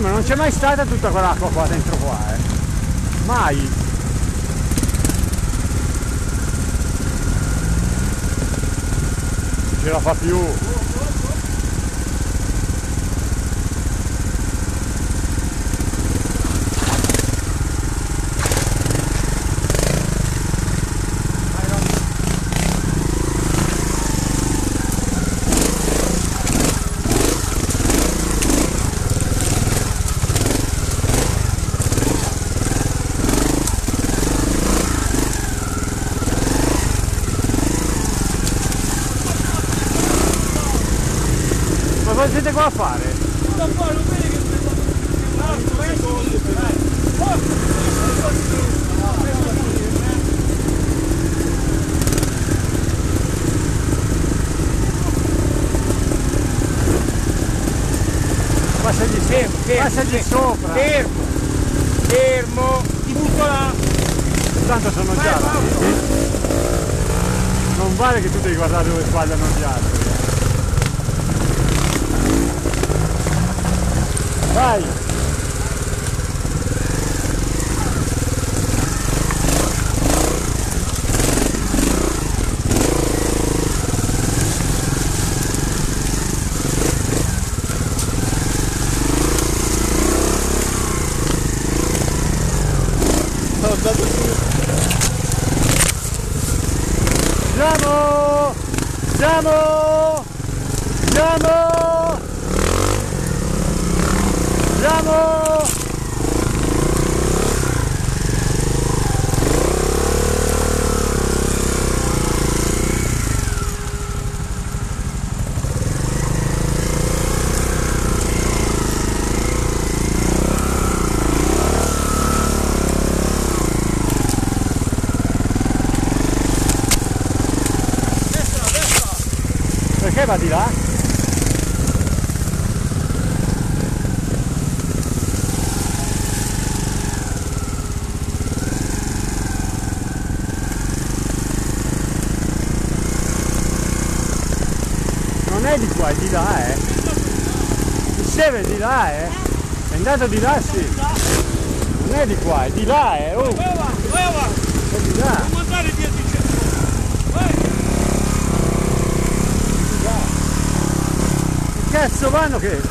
ma non c'è mai stata tutta quell'acqua qua dentro qua, mai. Non ce la fa più. Cosa siete qua a fare? Da qua non vedi che Passagli fermo, passagli sopra. Fermo, ti butto là. Tanto sono già là. Non vale che tu devi guardare dove sbagliano gli altri. Vai! Sono andato su. Andiamo! Andiamo! Andiamo! Andiamo! Perché va di là? Non è di qua, è di là, Il seve è di là, È andato di là, sì. Non è di qua, è di là, Oh! Vai avanti. È di là. Non andare via di centro. Vai. Che cazzo vanno che?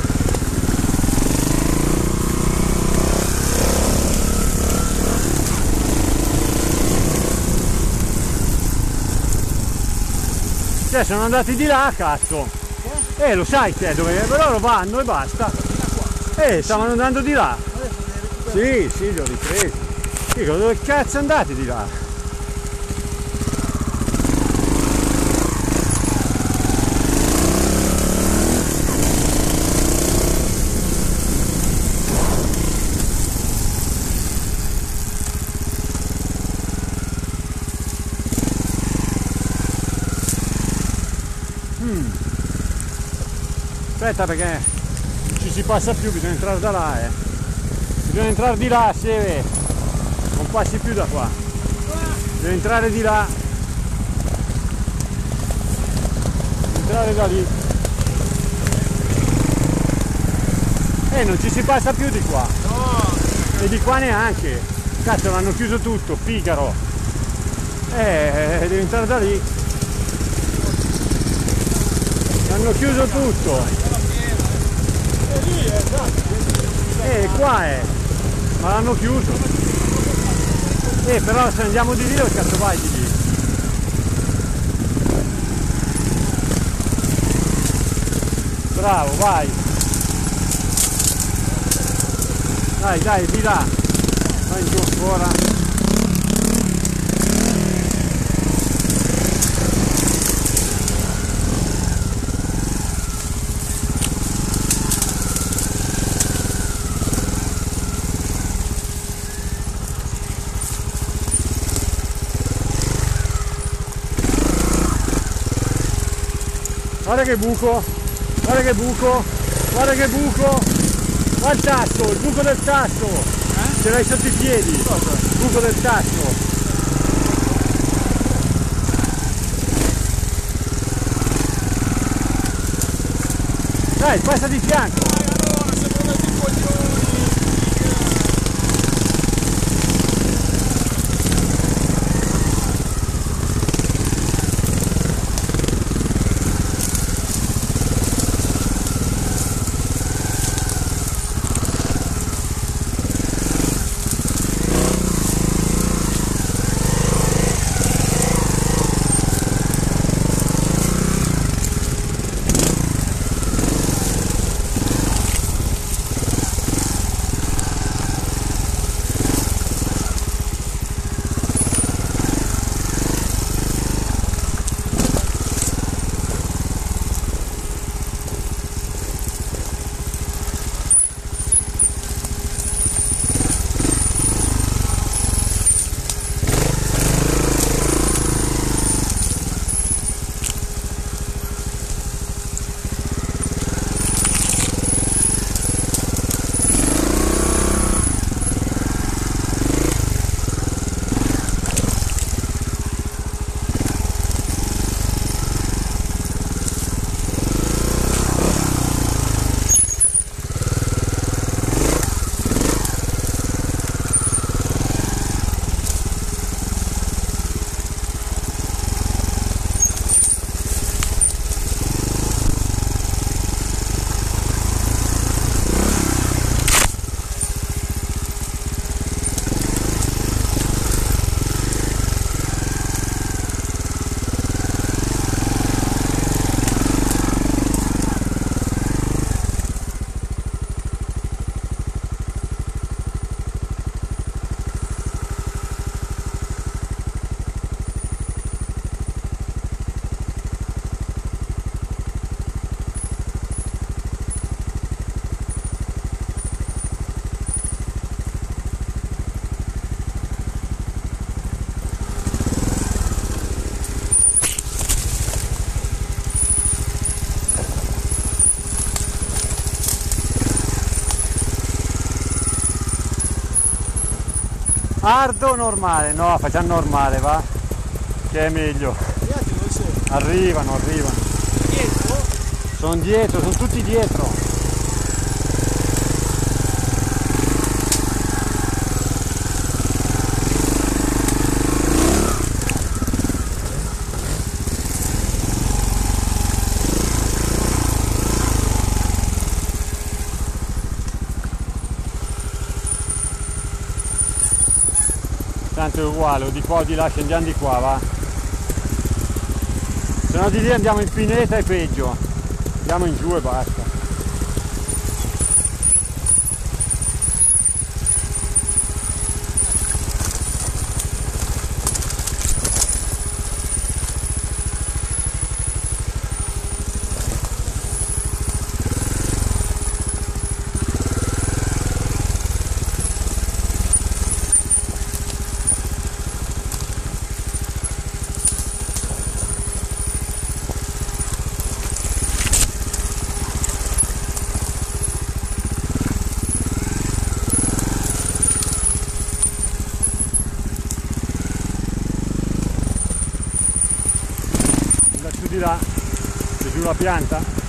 Cioè sono andati di là, cazzo! Lo sai che dove loro vanno e basta! Stavano andando di là! Sì, li ho ripresi! Dico, dove cazzo andate di là? Aspetta perché non ci si passa più, bisogna entrare da là, Bisogna entrare di là, Seve. Non passi più da qua. Bisogna entrare di là. Entrare da lì. Non ci si passa più di qua. No. E di qua neanche. Cazzo, l'hanno chiuso tutto, Figaro. Devi entrare da lì. Hanno chiuso tutto. Qua ma l'hanno chiuso. Però se andiamo di lì dove cazzo vai di lì? Bravo, vai. Dai, di là. Vai giù ancora. Guarda che buco, guarda che buco, guarda che buco, guarda il tasto, il buco del tasto, ce l'hai sotto i piedi, il buco del tasto. Dai, passa di fianco. Hard o normale? No, facciamo normale, va? Che è meglio. Gli altri dove sono? Arrivano. Dietro? Sono dietro, sono tutti dietro. Tanto è uguale, o di qua o di là, scendiamo di qua, va? Se no di lì andiamo in pineta è peggio. Andiamo in giù e basta. Giù di là, c'è giù la pianta.